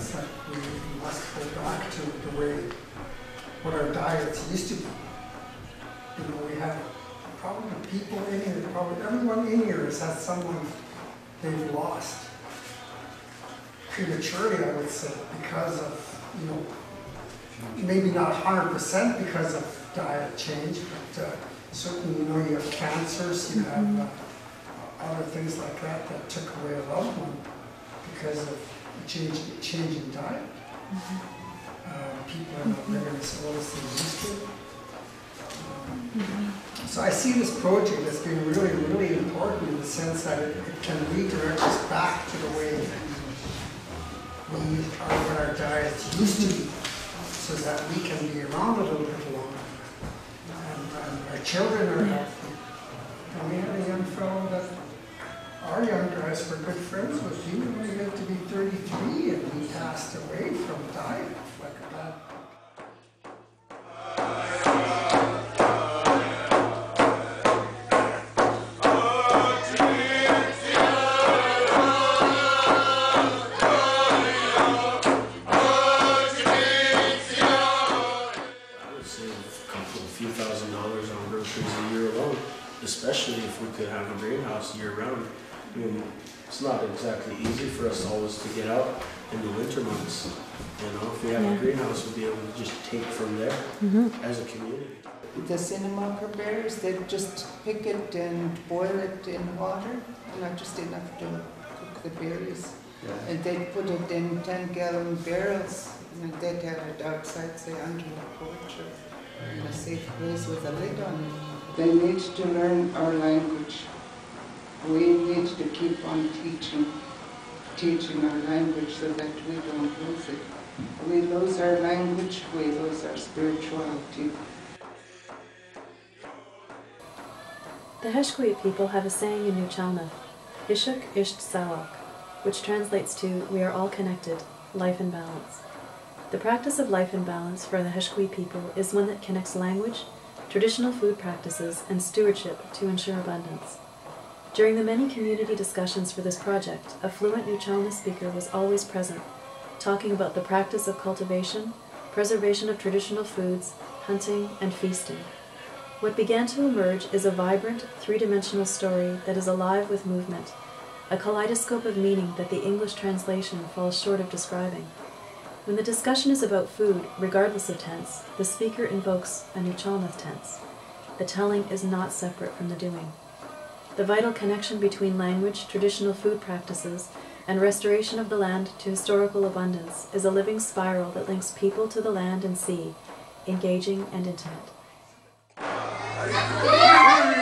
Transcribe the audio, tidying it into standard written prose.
it's like we must go back to the way what our diets used to be. You know, we have probably people in here, probably everyone in here has had someone they've lost prematurely, I would say, because of, you know, maybe not 100% because of diet change, but certainly, you know, you have cancers, you have other things like that that took away a loved one because of a change in diet. People are not living as well as they used to. So I see this project as being really, really important in the sense that it can redirect us back to the way we are, what our diets used to be, so that we can be around a little bit longer. And our children are healthy. And we had a young fellow that our young guys were good friends with. He only lived to be 33 and he passed away from diet like that. Few $1,000s on groceries a year alone, especially if we could have a greenhouse year round. I mean, it's not exactly easy for us always to get out in the winter months. You know, if we have a greenhouse, we'll be able to just take from there as a community. The cinnamon berries, they just pick it and boil it in water, not just enough to cook the berries. And they put it in 10-gallon barrels, and they'd have it outside, say, under the porch or in a safe place with a lid on it. They need to learn our language. We need to keep on teaching our language so that we don't lose it. We lose our language, we lose our spirituality. The Heshkwe people have a saying in New Chalna, Ishuk Isht Sawak, which translates to, we are all connected, life in balance. The practice of life in balance for the Heshkwe people is one that connects language, traditional food practices, and stewardship to ensure abundance. During the many community discussions for this project, a fluent New Chalna speaker was always present, talking about the practice of cultivation, preservation of traditional foods, hunting, and feasting. What began to emerge is a vibrant, three-dimensional story that is alive with movement, a kaleidoscope of meaning that the English translation falls short of describing. When the discussion is about food, regardless of tense, the speaker invokes a New Chalna tense. The telling is not separate from the doing. The vital connection between language, traditional food practices, and restoration of the land to historical abundance is a living spiral that links people to the land and sea, engaging and intimate.